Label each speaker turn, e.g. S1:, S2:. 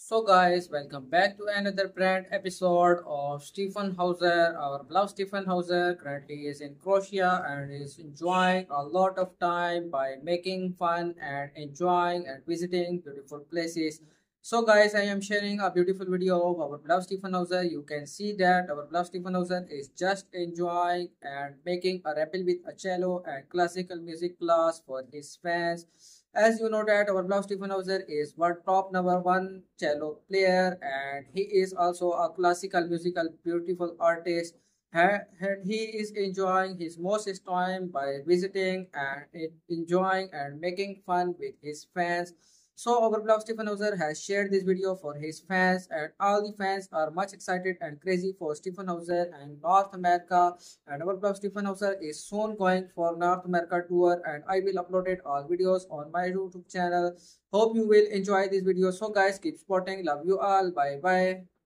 S1: So guys, welcome back to another brand episode of Stephen Hauser. Our beloved Stephen Hauser currently is in Croatia and is enjoying a lot of time by making fun and enjoying and visiting beautiful places. So guys, I am sharing a beautiful video of our beloved Stephen Hauser. You can see that our beloved Stephen Hauser is just enjoying and making a rappel with a cello and classical music class for his fans. As you know that our beloved Stephen Hauser is world top number one cello player and he is also a classical musical beautiful artist and he is enjoying his most time by visiting and enjoying and making fun with his fans. So our beloved Stephen Hauser has shared this video for his fans and all the fans are much excited and crazy for Stephen Hauser and North America, and our beloved Stephen Hauser is soon going for North America tour and I will upload it all videos on my YouTube channel. Hope you will enjoy this video. So guys, keep supporting. Love you all. Bye bye.